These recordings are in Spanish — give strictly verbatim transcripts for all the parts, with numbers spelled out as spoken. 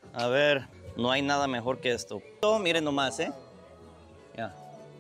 A ver, no hay nada mejor que esto. Oh, miren nomás, ¿eh? Ya.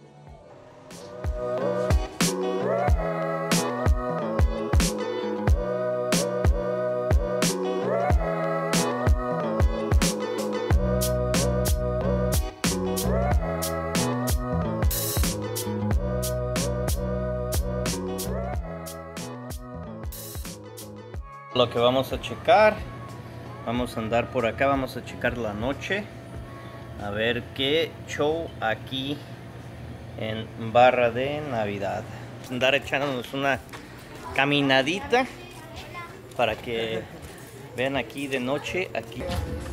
Lo que vamos a checar, vamos a andar por acá, vamos a checar la noche, a ver qué show aquí en Barra de Navidad. Andar echándonos una caminadita para que vean aquí de noche, aquí.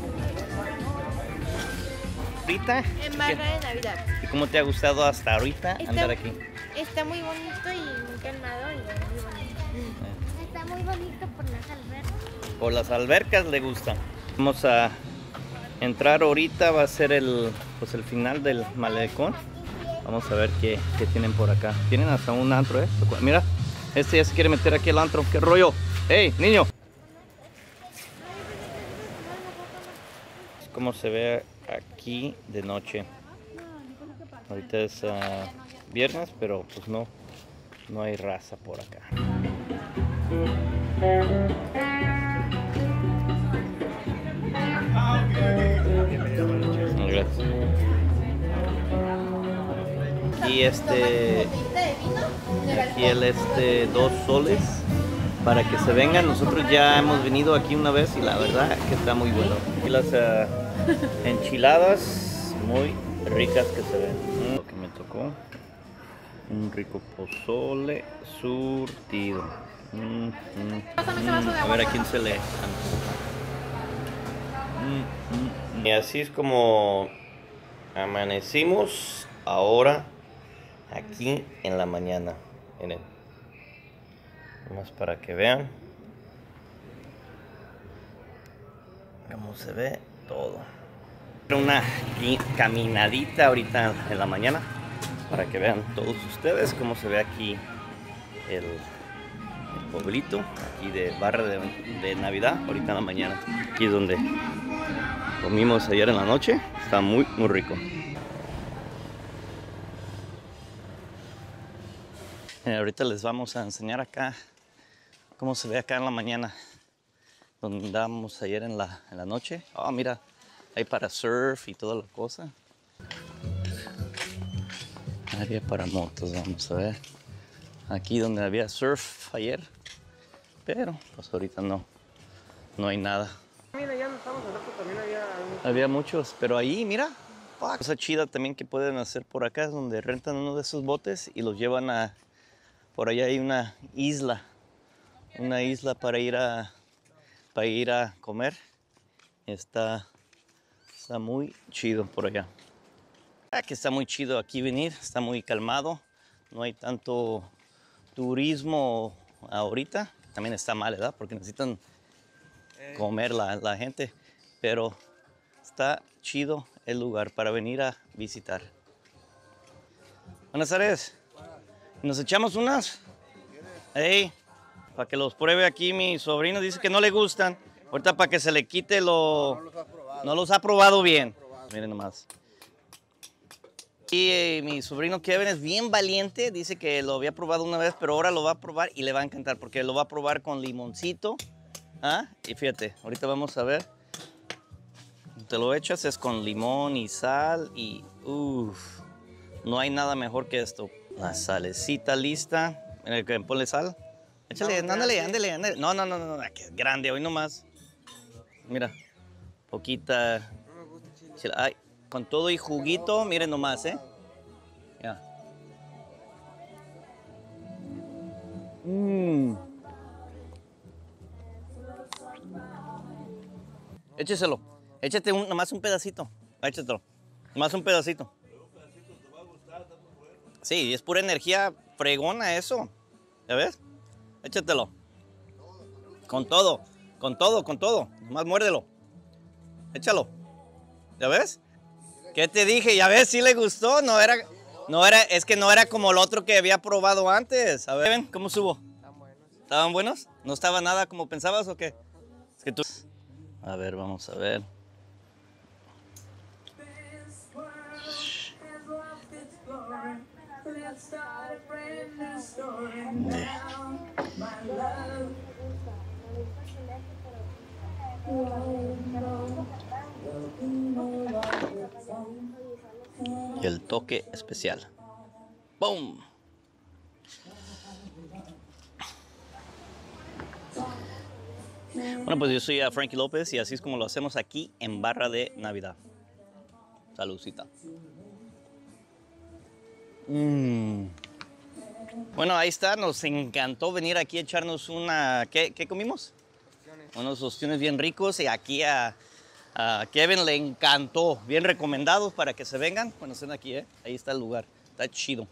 Ahorita, En Barra de Navidad. ¿y cómo te ha gustado hasta ahorita Está, andar aquí? Está muy bonito y muy calmado y muy bonito. Está muy bonito por las albercas. Por las albercas le gusta. Vamos a entrar ahorita, va a ser el, pues el final del malecón. Vamos a ver qué, qué tienen por acá. Tienen hasta un antro, ¿eh? Mira, este ya se quiere meter aquí al antro. ¿Qué rollo? ¡Ey, niño! Cómo se ve aquí de noche. Ahorita es uh, viernes, pero pues no, no hay raza por acá. Gracias. Y este, aquí el este dos soles para que se vengan. Nosotros ya hemos venido aquí una vez y la verdad que está muy bueno. Aquí las uh, enchiladas muy ricas que se ven. Lo que me tocó, un rico pozole surtido. Mm, mm, mm. A ver a quién se le antoja. Mm, mm. Y así es como amanecimos ahora aquí en la mañana. Miren, más para que vean cómo se ve todo. Una caminadita ahorita en la mañana para que vean todos ustedes cómo se ve aquí el, el pueblito aquí de Barra de, de Navidad ahorita en la mañana. Aquí es donde comimos ayer en la noche, está muy muy rico. Eh, ahorita les vamos a enseñar acá cómo se ve acá en la mañana donde andábamos ayer en la, en la noche. Oh, mira, hay para surf y toda la cosa. Área para motos, vamos a ver. Aquí donde había surf ayer, pero pues ahorita no, no hay nada. Mira, ya no estamos al rato, también había... Había muchos, pero ahí, mira, cosa chida también que pueden hacer por acá es donde rentan uno de esos botes y los llevan a... Por allá hay una isla, una isla para ir a, para ir a comer. Está, está muy chido por allá. Ah, que está muy chido aquí venir, está muy calmado, no hay tanto turismo ahorita. También está mal, ¿verdad? Porque necesitan comer la, la gente, pero está chido el lugar para venir a visitar. Buenas tardes. ¿Nos echamos unas? Hey, para que los pruebe aquí mi sobrino, dice que no le gustan. Ahorita para que se le quite lo... No los ha probado, no los ha probado bien. Miren nomás. Y eh, mi sobrino Kevin es bien valiente, dice que lo había probado una vez, pero ahora lo va a probar y le va a encantar porque lo va a probar con limoncito. ¿Ah? Y fíjate, ahorita vamos a ver. Te lo echas, es con limón y sal y uff, no hay nada mejor que esto. La salecita lista. Ponle sal. Échale, no, ándale, ándale, ándale. No, no, no, no, que es grande hoy nomás. Mira, poquita. Chile. Ay, con todo y juguito, miren nomás, ¿eh? Ya. Mmm. Écheselo. Échate un, nomás un pedacito. Échatelo. Nomás un pedacito. Sí, es pura energía fregona eso. ¿Ya ves? Échatelo. Con todo, con todo, con todo. Nomás muérdelo. Échalo. ¿Ya ves? ¿Qué te dije? ¿Ya ves? Sí le gustó. No era, no era, es que no era como el otro que había probado antes. A ver, ¿ven cómo subo? Están buenos. ¿Estaban buenos? ¿No estaba nada como pensabas o qué? Es que tú... A ver, vamos a ver. Y el toque especial. ¡Boom! Bueno, pues yo soy a Frankie López y así es como lo hacemos aquí en Barra de Navidad. Saludcita. Mm. Bueno, ahí está. Nos encantó venir aquí a echarnos una... ¿Qué, qué comimos? Ostiones. Unos ostiones bien ricos y aquí a, a Kevin le encantó. Bien recomendados para que se vengan. Bueno, estén aquí, ¿eh? Ahí está el lugar. Está chido.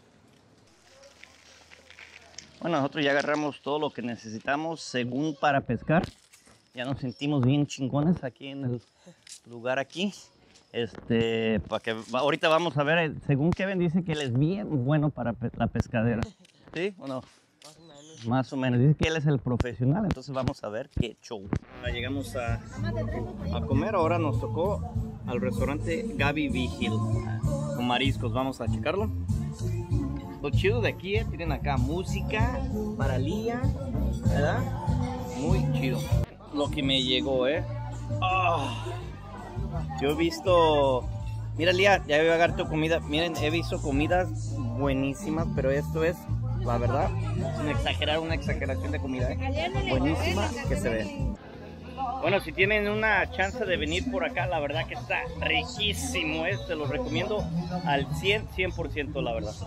Bueno, nosotros ya agarramos todo lo que necesitamos según para pescar. Ya nos sentimos bien chingones aquí en el lugar aquí. Este, para que ahorita vamos a ver, según Kevin dice que él es bien bueno para pe la pescadera. ¿Sí o no? Más o menos. Más o menos. Dice que él es el profesional, entonces vamos a ver qué show. Ahora llegamos a, a comer, ahora nos tocó al restaurante Gaby Vigil con mariscos. Vamos a checarlo. Lo chido de aquí, eh, tienen acá música para Lía, ¿verdad? Muy chido. Lo que me llegó, ¿eh? Oh, yo he visto... Mira, Lía, ya voy a agarrar tu comida. Miren, he visto comidas buenísimas, pero esto es, la verdad, sin exagerar, una exageración de comida, ¿eh? Buenísima que se ve. Bueno, si tienen una chance de venir por acá, la verdad que está riquísimo, ¿eh? Se los recomiendo al cien, cien por ciento, la verdad.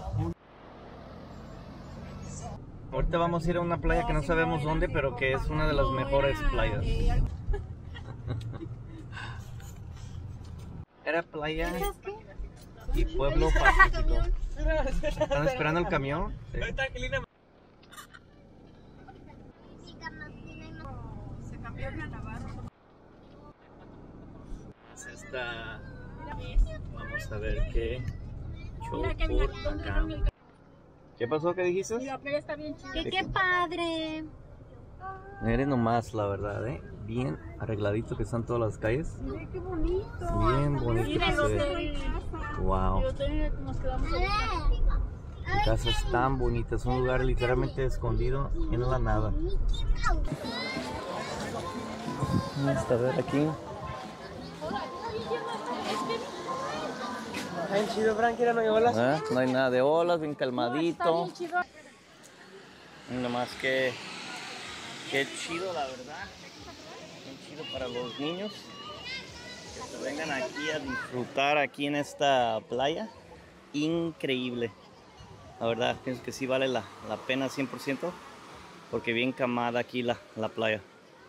Ahorita vamos a ir a una playa que no sabemos dónde, pero que es una de las mejores playas. Era playa y pueblo pacífico. ¿Están esperando el camión? Sí. Esta... Vamos a ver qué show por acá. ¿Qué pasó? ¿Qué dijiste? La playa está bien chida. ¡Qué, qué padre! Miren nomás, la verdad, ¿eh? Bien arregladito que están todas las calles. Mira qué bonito. Bien bonito que se ve. Wow. Casas tan bonitas, un lugar literalmente escondido en la nada. Vamos a ver aquí. Ay, chido, Frankie, no hay olas. ¿Eh? No hay nada de olas, bien calmadito. Nomás que, qué chido, la verdad. Bien chido para los niños. Que se vengan aquí a disfrutar aquí en esta playa. Increíble. La verdad, pienso que sí vale la, la pena cien por ciento. Porque bien camada aquí la, la playa.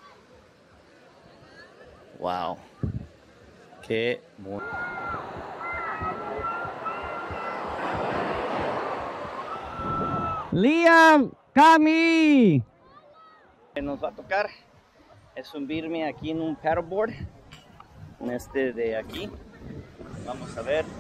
Wow. Qué bueno. Liam, Cami. Nos va a tocar es subirme aquí en un paddleboard, en este de aquí. Vamos a ver.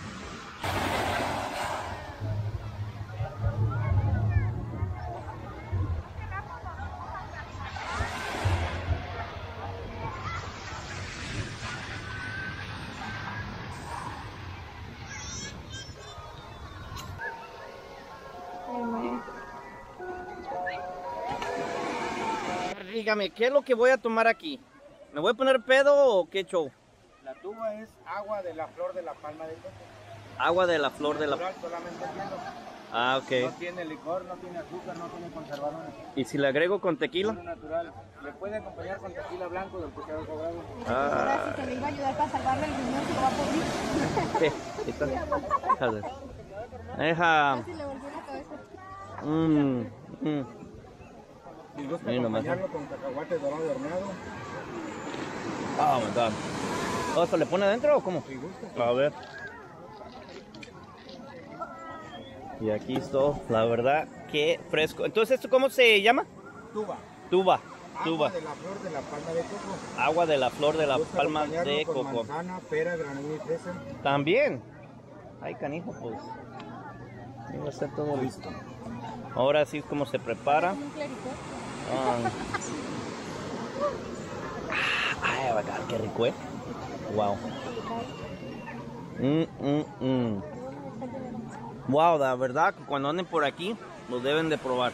Dígame, ¿qué es lo que voy a tomar aquí? ¿Me voy a poner pedo o qué show? La tuba es agua de la flor de la palma de coco. Agua de la flor de la... Natural, solamente hielo. Ah, ok. No tiene licor, no tiene azúcar, no tiene conservadores. ¿Y si le agrego con tequila? Es natural. Le puede acompañar con tequila blanco del pescado cobrado. Ah. Que le iba a ayudar para salvarle el riñón, se lo va a ¿Qué? Ahí está. Déjale. Deja. Se le volvió la cabeza. Mmm. Mmm. Y gusta Mira nomás. acompañarlo con cacahuate dorado y horneado. Oh my god. ¿Todo esto le pone adentro o cómo? Si gusta. A ver. Y aquí está, la verdad, qué fresco. Entonces, ¿esto cómo se llama? Tuba. Tuba. Agua Tuba. de la flor de la palma de coco. Agua de la flor de la Gusta palma acompañarlo de con coco. manzana, pera, granada y fresa. También. Ay, canijo, pues. Ahí va a estar todo listo. Ahora sí es como se prepara. Ah. Ay, bacán, qué rico, ¿eh? Wow. Mm, mm, mm. Wow, la verdad que cuando anden por aquí, lo deben de probar.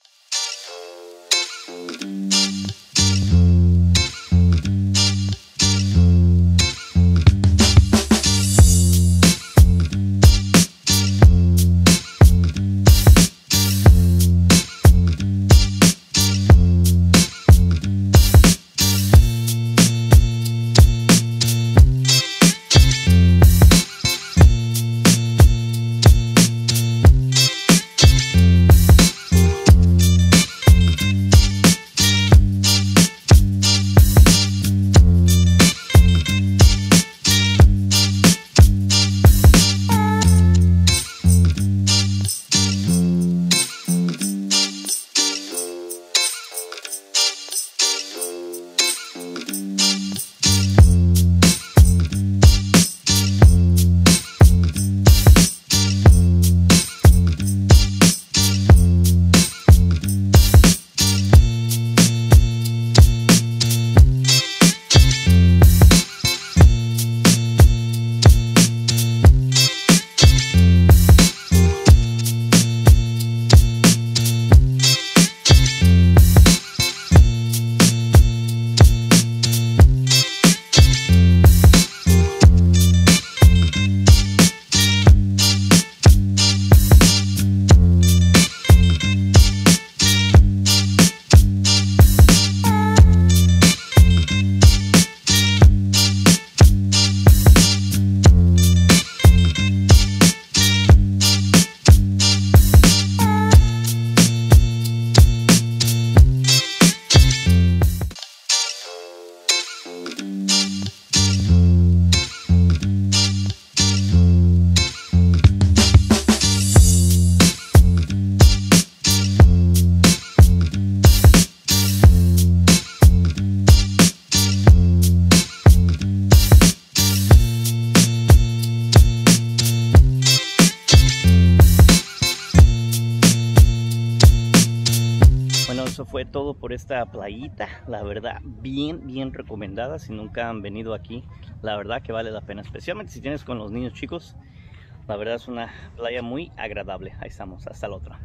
Eso fue todo por esta playita, la verdad bien bien recomendada. Si nunca han venido aquí, la verdad que vale la pena, especialmente si tienes con los niños chicos. La verdad es una playa muy agradable. Ahí estamos, hasta la otra.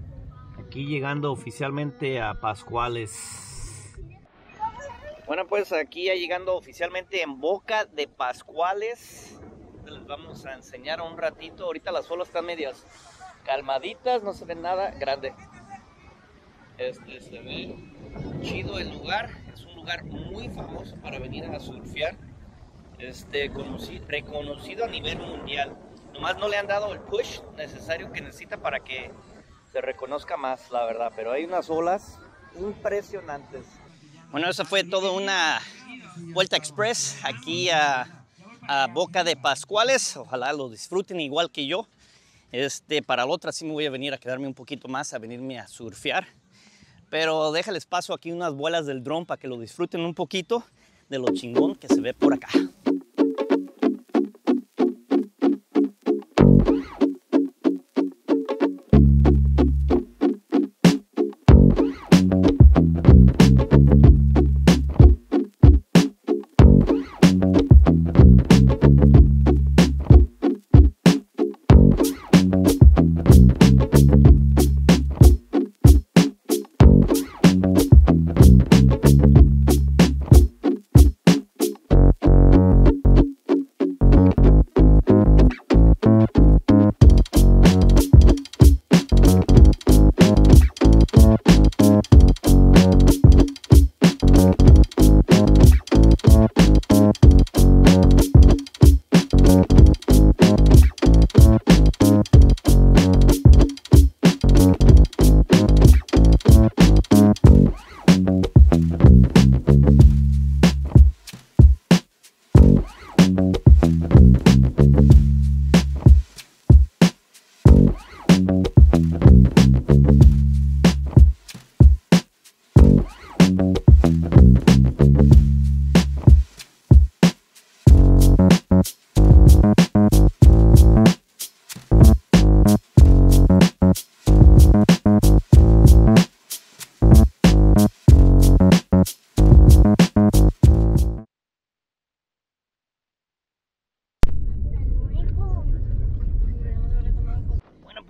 Aquí llegando oficialmente a Pascuales. Bueno, pues aquí ya llegando oficialmente en Boca de Pascuales. Les vamos a enseñar un ratito. Ahorita las olas están medias calmaditas, no se ve nada grande. Este se ve chido el lugar, es un lugar muy famoso para venir a surfear, este, conocido, reconocido a nivel mundial. Nomás no le han dado el push necesario que necesita para que se reconozca más, la verdad, pero hay unas olas impresionantes. Bueno, eso fue todo una vuelta express aquí a, a Boca de Pascuales. Ojalá lo disfruten igual que yo. Este, para la otra sí me voy a venir a quedarme un poquito más, a venirme a surfear. Pero déjales paso aquí unas vuelas del dron para que lo disfruten un poquito de lo chingón que se ve por acá.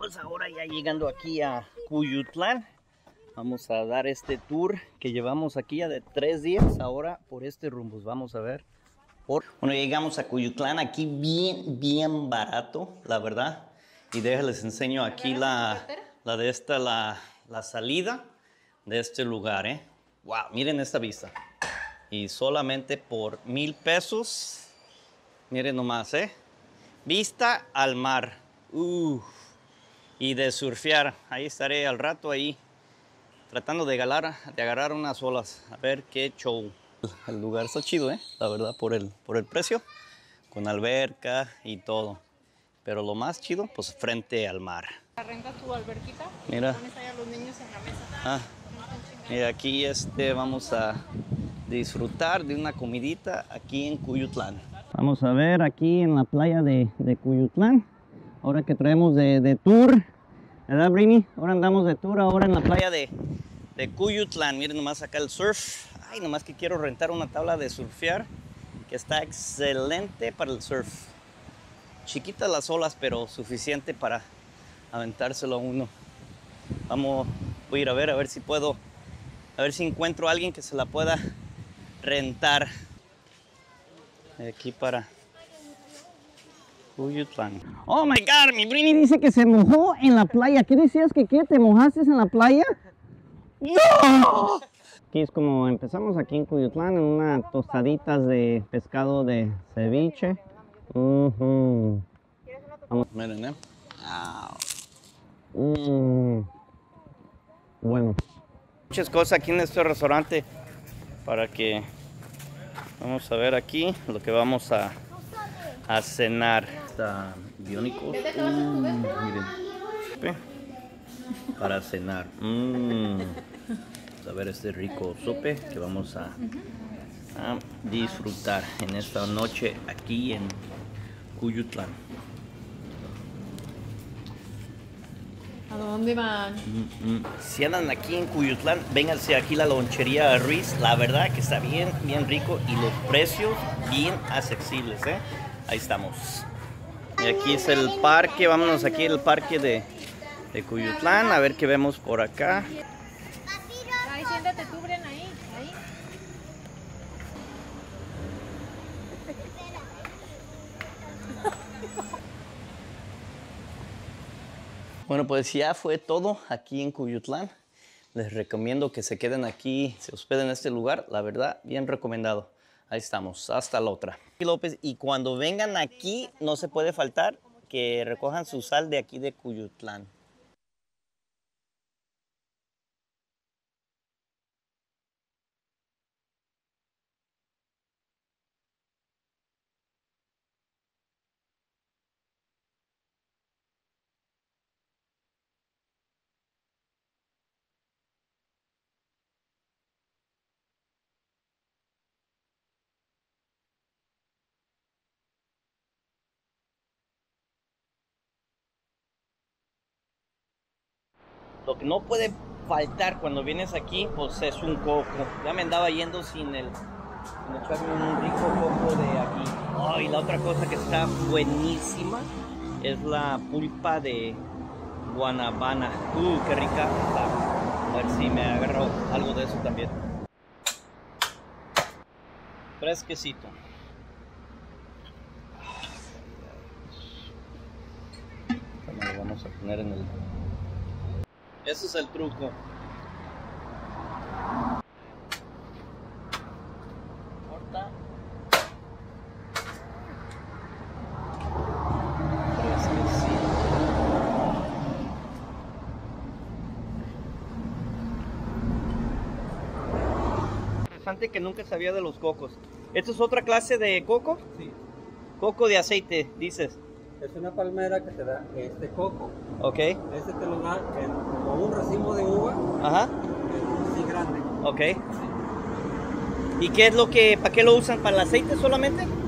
Estamos ahora ya llegando aquí a Cuyutlán. Vamos a dar este tour que llevamos aquí ya de tres días ahora por este rumbo. Vamos a ver. Por... Bueno, llegamos a Cuyutlán, aquí bien, bien barato, la verdad. Y déjenles enseño aquí la, la de esta, la, la salida de este lugar, ¿eh? Wow, miren esta vista. Y solamente por mil pesos, miren nomás, ¿eh? Vista al mar. Uf. Y de surfear. Ahí estaré al rato ahí, tratando de agarrar, de agarrar unas olas. A ver qué show. El lugar está chido, ¿eh? La verdad, por el, por el precio. Con alberca y todo. Pero lo más chido, pues frente al mar. ¿Rentas tu alberquita? Mira. Pones ahí a los niños en la mesa. Ah. Y aquí este, vamos a disfrutar de una comidita aquí en Cuyutlán. Vamos a ver aquí en la playa de, de Cuyutlán. Ahora que traemos de, de tour, ¿verdad, Brini? Ahora andamos de tour ahora en la playa de, de Cuyutlán. Miren nomás acá el surf. Ay, nomás que quiero rentar una tabla de surfear que está excelente para el surf. Chiquitas las olas, pero suficiente para aventárselo a uno. Vamos, voy a ir a ver, a ver si puedo, a ver si encuentro a alguien que se la pueda rentar. Aquí para Cuyutlán. Oh my God, mi Brini dice que se mojó en la playa. ¿Qué decías que qué? ¿Te mojaste en la playa? ¡No! Aquí es como empezamos aquí en Cuyutlán, en unas tostaditas de pescado de ceviche. Uh-huh. Vamos, miren, ¿eh? Mm. Bueno. Muchas cosas aquí en este restaurante para que vamos a ver aquí lo que vamos a, a cenar. Está biónicos. Uh, miren. ¿Ve? Para cenar. Mm. Vamos a ver este rico sope que vamos a, a disfrutar en esta noche aquí en Cuyutlán. ¿A dónde van? Mm, mm. Si andan aquí en Cuyutlán, vénganse aquí a la lonchería Ruiz. La verdad que está bien, bien rico y los precios bien accesibles, ¿eh? Ahí estamos. Y aquí es el parque. Vámonos aquí al parque de, de Cuyutlán. A ver qué vemos por acá. Ahí siéntate tú, Bren, ahí, ahí. Bueno, pues ya fue todo aquí en Cuyutlán. Les recomiendo que se queden aquí, se hospeden en este lugar. La verdad, bien recomendado. Ahí estamos, hasta la otra. López, y cuando vengan aquí, no se puede faltar que recojan su sal de aquí de Cuyutlán. Lo que no puede faltar cuando vienes aquí, pues es un coco. Ya me andaba yendo sin el, sin echarme un rico coco de aquí. Oh, y la otra cosa que está buenísima es la pulpa de guanabana. Uh, qué rica está. A ver si me agarro algo de eso también. Fresquecito. Esto lo vamos a poner en el... Ese es el truco. Corta. Fresquecito. Interesante que nunca sabía de los cocos. ¿Esto es otra clase de coco? Sí. Coco de aceite, dices. Es una palmera que te da este coco. Ok. Este te lo da en, como un racimo de uva. Ajá. Así grande. Ok. ¿Y qué es lo que, para qué lo usan? ¿Para el aceite solamente?